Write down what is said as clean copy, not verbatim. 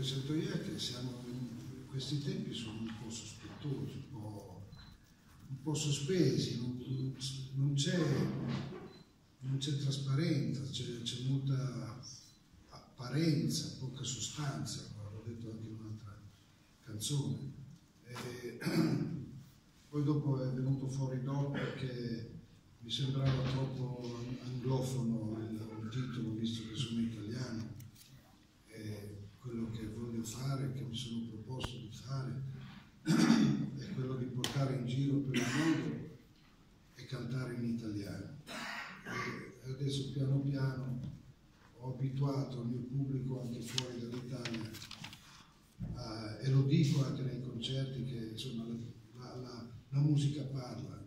sento io è che siamo in questi tempi sono un po' sospettosi, un po' sospesi, non c'è trasparenza, c'è molta apparenza, poca sostanza, l'ho detto anche in un'altra canzone. Poi dopo è venuto fuori dopo che mi sembrava troppo anglofono il titolo, visto che sono italiano. Quello che voglio fare, che mi sono proposto di fare, è quello di portare in giro per il mondo e cantare in italiano. E adesso piano piano ho abituato il mio pubblico anche fuori dall'Italia, e lo dico anche nei concerti, che insomma la musica parla.